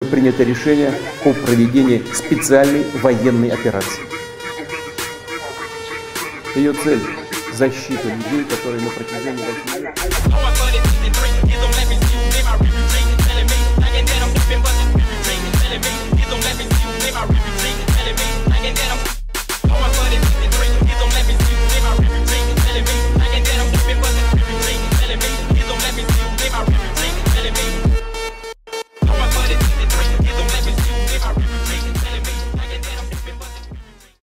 принято решение о проведении специальной военной операции. Ее цель – защита людей, которые на протяжении 8 лет...